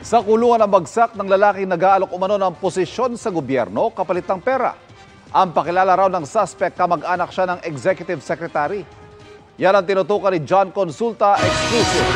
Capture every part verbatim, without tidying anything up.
Sa kulungan ng bagsak ng lalaking nag-aalok umano ng posisyon sa gobyerno kapalit ng pera. Ang pakilala raw ng suspect kamag-anak siya ng executive secretary. Yan ang tinutukan ni John Consulta exclusive.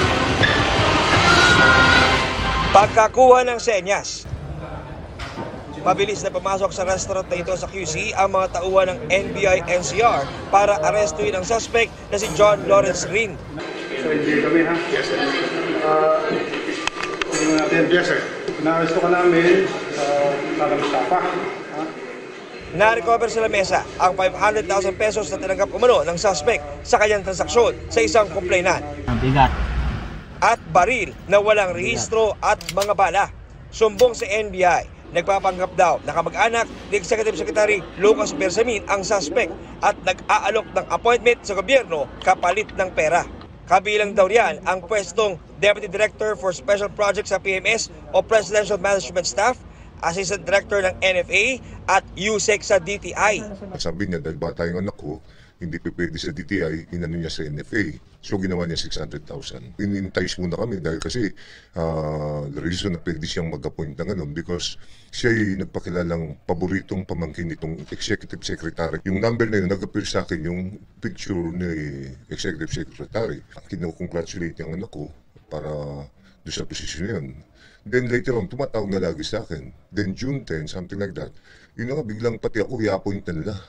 Pagkakuha ng senyas. Mabilis na pumasok sa restaurant na ito sa Q C ang mga tauhan ng N B I N C R para arestuin ang suspect na si John Lawrence Rin. So, hindi kami ha? Yes, sir. Uh, natin. Yes, sir. Na-aresto ka namin sa Tagalustapa. Ha? Na-recover sa lamesa ang five hundred thousand pesos na tinanggap umano ng suspect sa kanyang transaksyon sa isang complainant. Ang bigat. At baril na walang rehistro at mga bala. Sumbong sa N B I. Nagpapanggap daw na kamag-anak ni Executive Secretary Lucas Bersamin ang suspect at nag-aalok ng appointment sa gobyerno kapalit ng pera. Kabilang daw riyan ang pwestong Deputy Director for Special Projects sa P M S o Presidential Management Staff, Assistant Director ng N F A at U S E C sa D T I. Sabi niya, dahil bata yung anak ko, hindi pa pwede sa D T I, inano niya sa N F A. So ginawa niya six hundred thousand. In-entice muna kami dahil kasi uh, the reason na pwede siyang mag-appoint ng ano, because siya ay nagpakilalang paboritong pamangkin nitong Executive Secretary. Yung number na yun, nag-appear sa akin yung picture ni Executive Secretary. Kinukongratulate yung anak ko para doon sa posisyon yun. Then later on, tumatawag na lagi sa akin. Then June tenth, something like that. Yun nga, biglang pati ako i-appoint na nila.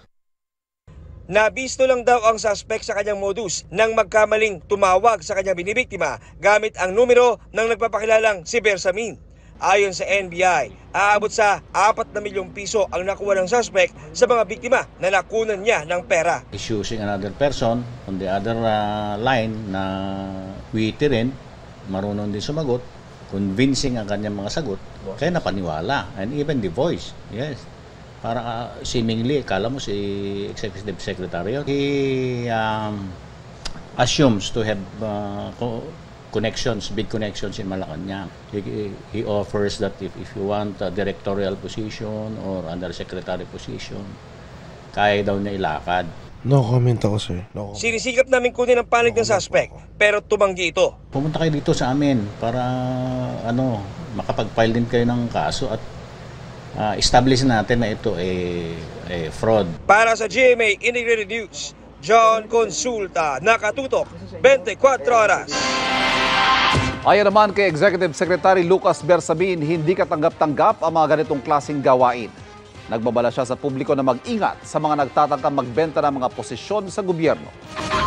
Nabisto lang daw ang suspect sa kanyang modus nang magkamaling tumawag sa kanyang binibiktima gamit ang numero ng nagpapakilalang si Bersamin. Ayon sa N B I, aabot sa apat na milyong piso ang nakuha ng suspect sa mga biktima na nakunan niya ng pera. Is using another person on the other uh, line na witty rin, marunong din sumagot, convincing ang kanyang mga sagot, kaya napaniwala. And even the voice, yes. Para uh, seemingly, kala mo si Executive Secretary, he um, assumes to have uh, connections, big connections in Malacanang. He, he offers that if, if you want a directorial position or undersecretary position, kaya daw niya ilakad. No comment ako, sir. No comment. Sinisikap namin kunin ang panig ng suspect, pero tumanggi ito. Pumunta kayo dito sa amin para ano makapag-file din kayo ng kaso at Uh, establish natin na ito ay eh, eh, fraud. Para sa G M A Integrated News, John Consulta, nakatutok, twenty-four oras. Ayon naman kay Executive Secretary Lucas Bersamin, hindi katanggap-tanggap ang mga ganitong klaseng gawain. Nagbabala siya sa publiko na mag-ingat sa mga nagtatangkang magbenta ng mga posisyon sa gobyerno.